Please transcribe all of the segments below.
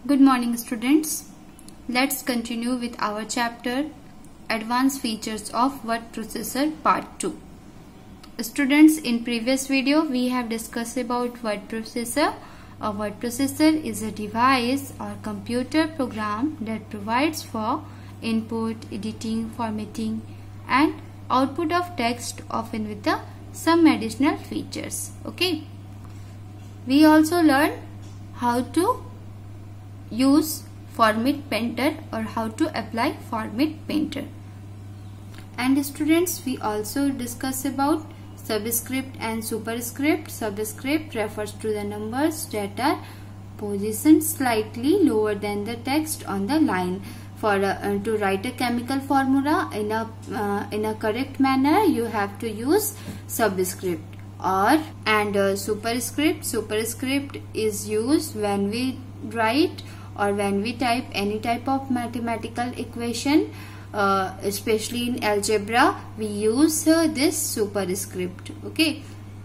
Good morning students. Let's continue with our chapter Advanced Features of Word Processor Part 2. Students, in previous video we have discussed about word processor. A word processor is a device or computer program that provides for input, editing, formatting and output of text, often with some additional features. Okay. We also learn how to use Format Painter or how to apply Format Painter. And students, we also discuss about subscript and superscript. Subscript refers to the numbers that are positioned slightly lower than the text on the line. For to write a chemical formula in a correct manner, you have to use subscript. Superscript is used when we write or when we type any type of mathematical equation, especially in algebra we use this superscript. Okay.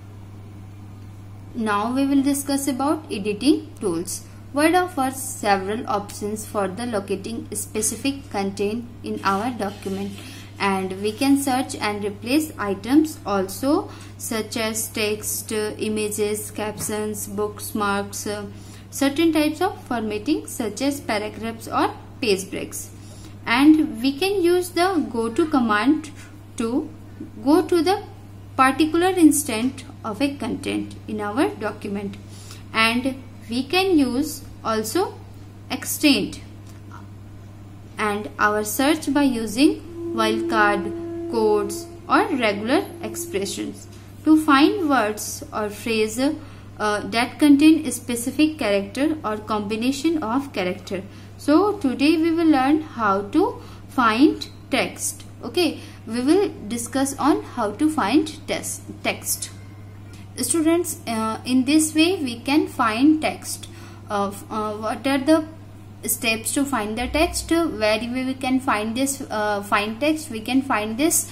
Now we will discuss about editing tools. Word offers several options for the locating specific content in our document, and we can search and replace items also, such as text, images, captions, bookmarks, certain types of formatting such as paragraphs or page breaks. And we can use the go to command to go to the particular instant of a content in our document. And we can use also extend and our search by using wildcard, codes or regular expressions to find words or phrases that contain a specific character or combination of character. So today we will learn how to find text. Okay, we will discuss on how to find text. Students, in this way we can find text. What are the steps to find the text? Where we can find this find text? We can find this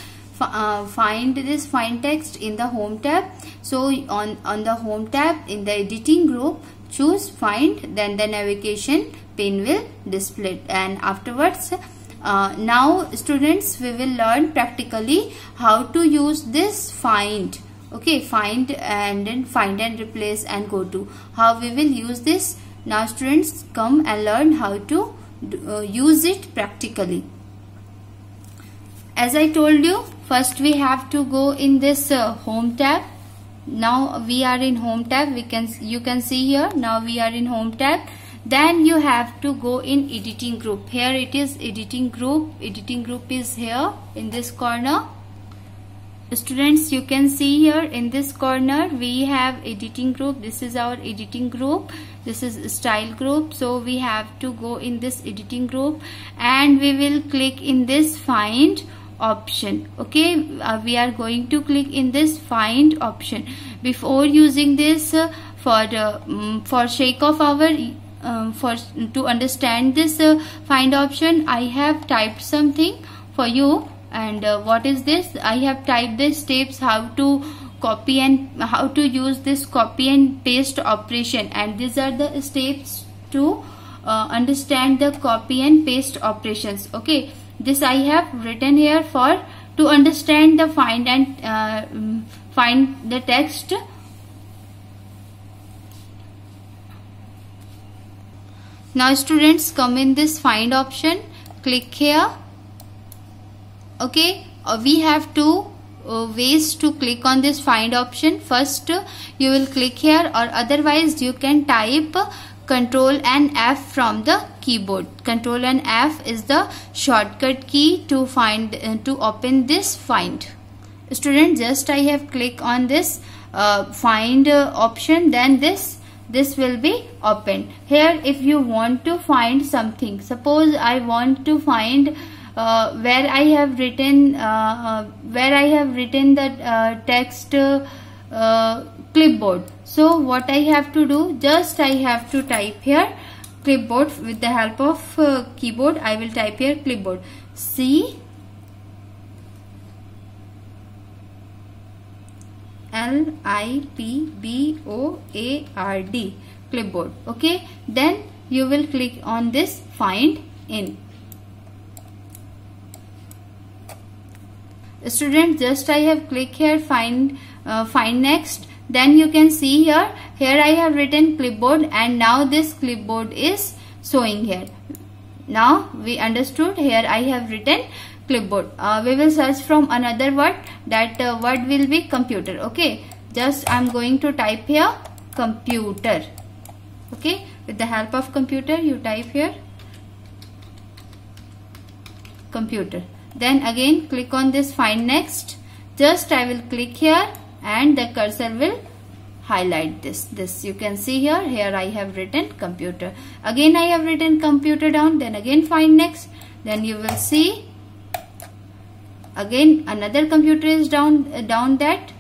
find text in the home tab. So on the home tab in the editing group, choose find, then the navigation pane will display, and afterwards now students, we will learn practically how to use this find. Okay, find and then find and replace and go to, how we will use this. Now students, come and learn how to use it practically. As I told you, first we have to go in this home tab. Now we are in home tab. You can see here. Now we are in home tab. Then you have to go in editing group. Here it is editing group. Editing group is here in this corner. Students, you can see here in this corner we have editing group. This is our editing group. This is style group. So we have to go in this editing group and we will click in this find option. Okay, we are going to click in this find option. Before using this, for sake of our to understand this find option, I have typed something for you. And what is this? I have typed the steps how to copy and how to use this copy and paste operation, and these are the steps to understand the copy and paste operations. Okay, this I have written here for to understand the find and find the text. Now students, come in this find option, click here. Okay, we have two ways to click on this find option. First, you will click here, or otherwise you can type Ctrl and F from the keyboard. Ctrl and F is the shortcut key to find to open this find. Student, just I have clicked on this find option, then this will be opened. Here, if you want to find something, suppose I want to find where I have written the text clipboard. So what I have to do, just I have to type here clipboard with the help of keyboard. I will type here clipboard, C L I P B O A R D, clipboard. Okay, then you will click on this find in. Students, just I have clicked here find next. Then you can see here I have written clipboard, and now this clipboard is showing here. Now we understood, here I have written clipboard. We will search from another word. That word will be computer. Okay, just I am going to type here computer. Okay, with the help of computer you type here computer. Then again click on this find next. Just I will click here and the cursor will highlight this. You can see here I have written computer. Again I have written computer down. Then again find next. Then you will see again another computer is down that.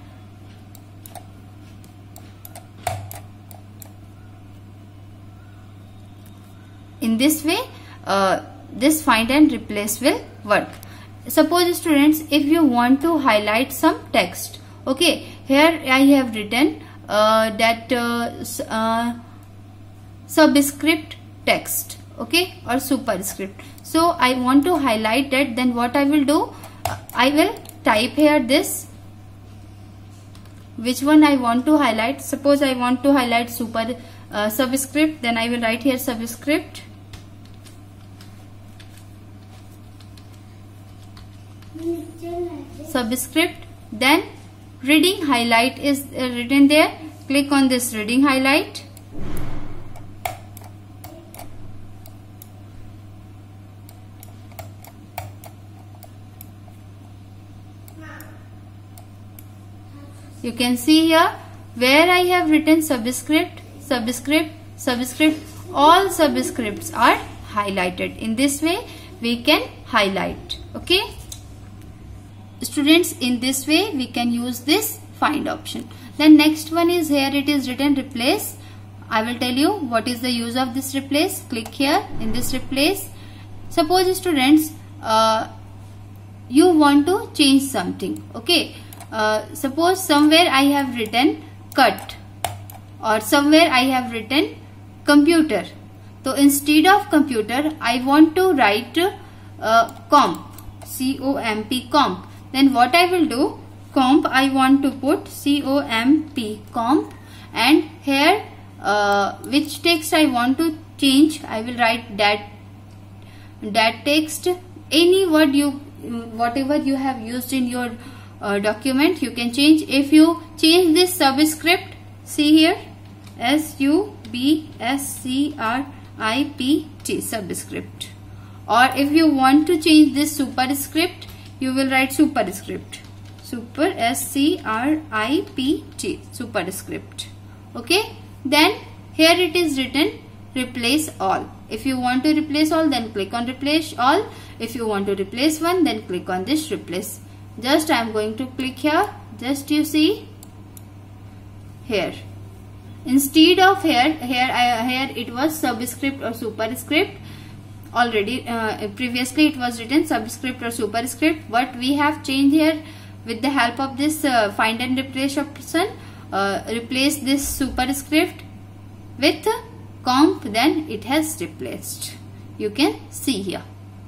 In this way this find and replace will work. Suppose students, if you want to highlight some text, okay, here I have written subscript text, okay, or superscript. So I want to highlight that. Then what I will do, I will type here this, which one I want to highlight. Suppose I want to highlight subscript, then I will write here subscript. Subscript. Then reading highlight is written there. Click on this reading highlight. You can see here where I have written subscript, all subscripts are highlighted. In this way we can highlight. Okay students, in this way we can use this find option. Then next one is here it is written replace. I will tell you what is the use of this replace. Click here in this replace. Suppose students you want to change something. Okay, suppose somewhere I have written cut or somewhere I have written computer. So instead of computer I want to write comp, C-O-M-P, comp. Then what I will do, comp I want to put C-O-M-P, comp, and here which text I want to change, I will write that text. Any word whatever you have used in your document you can change. If you change this subscript, see here S-U-B-S-C-R-I-P-T, subscript. Or if you want to change this superscript, you will write superscript, super, S-C-R-I-P-T, superscript. Okay, then here it is written replace all. If you want to replace all, then click on replace all. If you want to replace one, then click on this replace. Just I am going to click here. Just you see here, instead of here it was subscript or superscript. Already previously it was written subscript or superscript, but we have changed here with the help of this find and replace option. Replace this superscript with comp, then it has replaced. You can see here.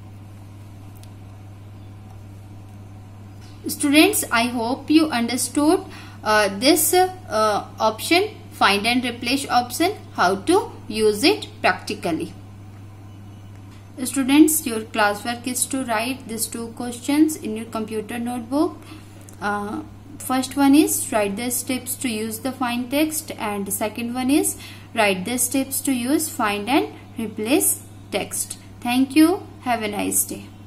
Students, I hope you understood this option, find and replace option, how to use it practically. Students, your classwork is to write these two questions in your computer notebook. First one is write the steps to use the find text, and the second one is write the steps to use find and replace text. Thank you. Have a nice day.